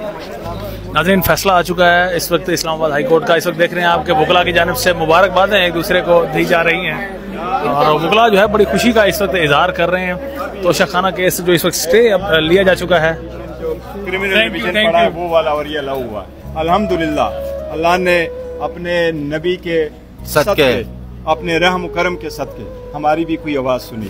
नाज़रीन, फैसला आ चुका है इस वक्त इस्लामाबाद हाई कोर्ट का। इस वक्त देख रहे हैं आपके वकला की जानिब से मुबारकबादें एक दूसरे को दी जा रही हैं और वकला जो है बड़ी खुशी का इस वक्त इजहार कर रहे हैं। तो शाखाना केस जो इस वक्त स्टे अब लिया जा चुका है, क्रिमिनल डिवीजन पड़ा है वो वाला, और ये अलाउ हुआ। अल्हम्दुलिल्लाह अल्लाह ने अपने नबी के सदके, अपने रहम करम के सदके हमारी भी कोई आवाज सुनी।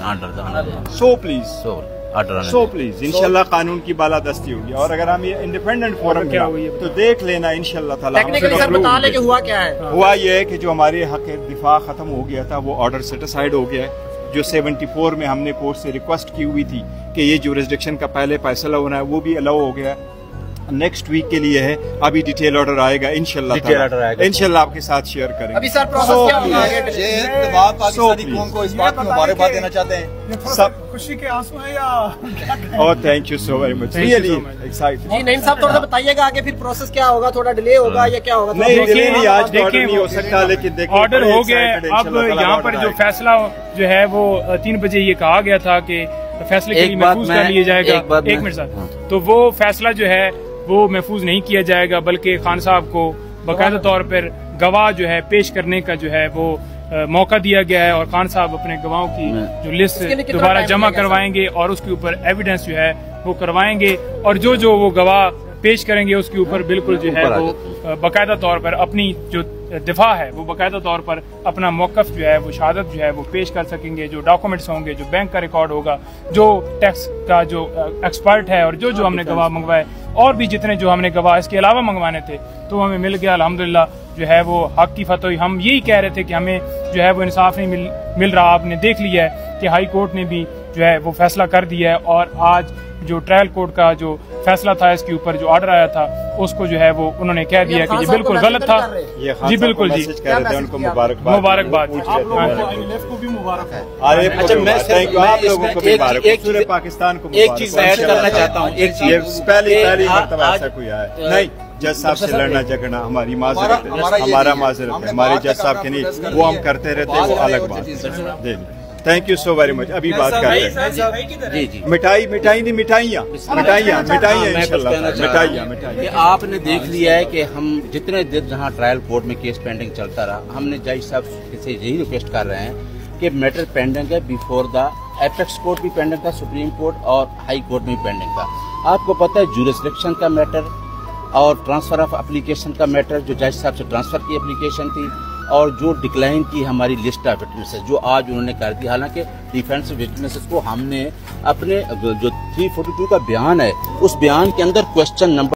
सो प्लीज इंशाल्लाह कानून की बालादस्ती होगी। और अगर हम ये इंडिपेंडेंट फोरम क्या हुई तो देख लेना इंशाल्लाह ताला। बता लें कि हुआ क्या है। हुआ ये है कि जो हमारे हक दिफा खत्म हो गया था वो ऑर्डर सेटिसाइड हो गया है। जो 74 में हमने कोर्ट से रिक्वेस्ट की हुई थी कि ये जुरिस्डिक्शन का पहले फैसला होना है, वो भी अलाउ हो गया। नेक्स्ट वीक के लिए है, अभी डिटेल ऑर्डर आएगा इंशाल्लाह, इंशाल्लाह आपके साथ शेयर करेंगे। अभी सर प्रोसेस क्या होगा? पाकिस्तानी कौम को इस बात में मुबारकबाद देना चाहते हैं। सब खुशी के आंसू हैं या और thank you so very much, really excited. जी नईम साहब, थोड़ा सा बताइएगा आगे फिर प्रोसेस क्या होगा? थोड़ा डिले होगा या क्या होगा? नहीं डिले नहीं, आज ऑर्डर नहीं हो सकता, लेकिन देखिए ऑर्डर हो गया। अब यहाँ पर जो फैसला जो है वो 3 बजे ये कहा गया था कि फैसले के लिए महफूज कर लिया जाएगा। एक मिनट सर, तो वो फैसला जो है वो महफूज नहीं किया जाएगा, बल्कि खान साहब को बाकायदा तौर पर गवाह जो है पेश करने का जो है वो मौका दिया गया है और खान साहब अपने गवाहों की जो लिस्ट दोबारा जमा करवाएंगे और उसके ऊपर एविडेंस जो है वो करवाएंगे और जो वो गवाह पेश करेंगे उसके ऊपर बिल्कुल जो है वो बाकायदा तौर पर अपनी जो दिफा है वो बाकायदा तौर पर अपना मौकफ जो है वो शहादत जो है वो पेश कर सकेंगे। जो डॉक्यूमेंट्स होंगे, जो बैंक का रिकॉर्ड होगा, जो टैक्स का जो एक्सपर्ट है और जो हमने गवाह मंगवाए और भी जितने जो हमने गवाह इसके अलावा मंगवाने थे तो हमें मिल गया अल्हम्दुलिल्लाह। जो है वो हक की फतह। हम यही कह रहे थे कि हमें जो है वो इंसाफ नहीं मिल रहा। आपने देख लिया है कि हाई कोर्ट ने भी जो है वो फैसला कर दिया है और आज जो ट्रायल कोर्ट का जो फैसला था इसके ऊपर जो ऑर्डर आया था उसको जो है वो उन्होंने कह दिया कि ये बिल्कुल गलत था। जी बिल्कुल जी, उनको मुबारकबाद को भी मुबारक है। पूरे पाकिस्तान को एक चीज मैं ऐड करना चाहता हूँ। एक चीज पहली मर्तबा ऐसा कोई आया नहीं। जज साहब से लड़ना झगड़ना हमारी माजरत है, हमारा माजरत है, हमारे जज साहब के नहीं, वो हम करते रहते हैं, वो अलग बात है। Thank you so very much. अभी बात कर रहे हैं जी जी मिठाइयाँ मिठाइयाँ आपने देख लिया है कि हम जितने दिन जहाँ ट्रायल कोर्ट में केस पेंडिंग चलता रहा, हमने जज साहब से यही रिक्वेस्ट कर रहे हैं कि मैटर पेंडिंग है बिफोर द एपेक्स कोर्ट भी पेंडिंग था, सुप्रीम कोर्ट और हाई कोर्ट में भी पेंडिंग था। आपको पता है जुरिस्डिक्शन का मैटर और ट्रांसफर ऑफ एप्लीकेशन का मैटर, जो जज साहब से ट्रांसफर की एप्लीकेशन थी और जो डिक्लाइन की हमारी लिस्ट ऑफ विटनेसेस जो आज उन्होंने कर दी। हालांकि डिफेंस विटनेसेस को हमने अपने जो 342 का बयान है उस बयान के अंदर क्वेश्चन नंबर